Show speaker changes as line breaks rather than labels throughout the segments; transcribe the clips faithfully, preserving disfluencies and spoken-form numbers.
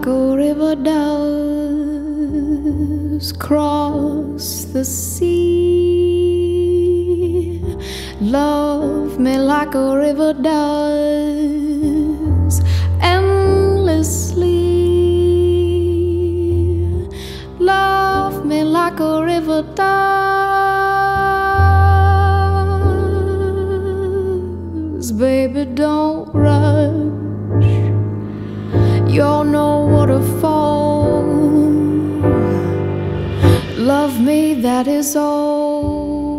like a river does cross the sea. Love me like a river does endlessly. Love me like a river does. Baby, don't rush. You're no waterfall. Love me, that is all.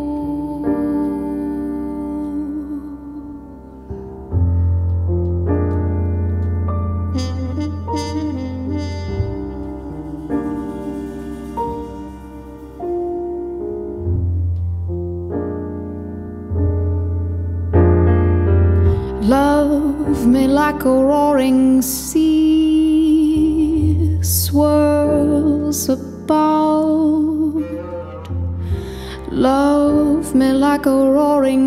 Love me like a roaring sea swirls about. Love me like a roaring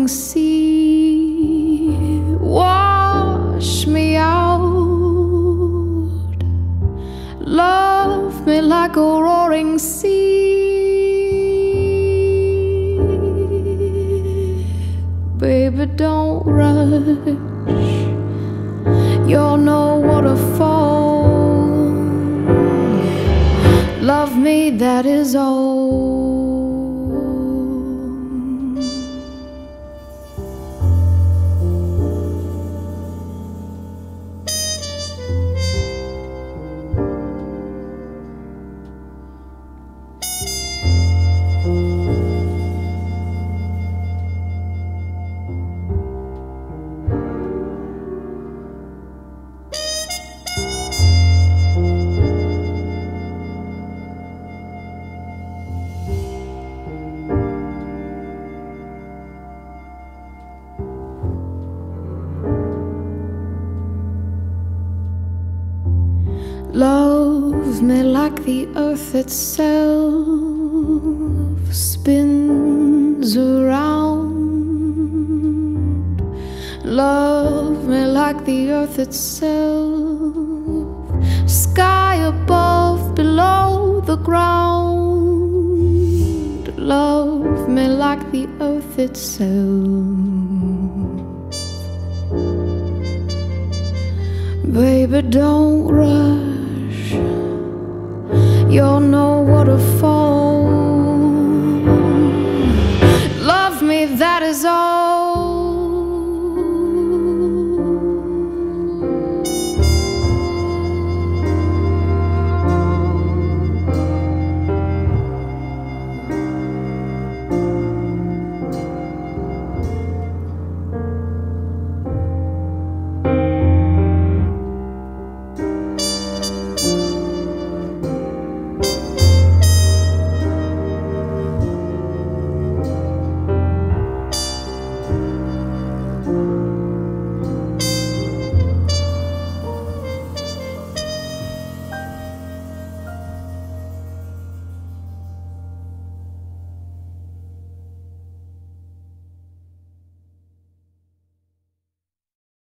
sea, wash me out. Love me like a roaring sea. Baby, don't rush. You're no waterfall. Love me, that is all. Love me like the earth itself spins around. Love me like the earth itself, sky above, below the ground. Love me like the earth itself. Baby, don't rush. You're no waterfall. Love me, that is all.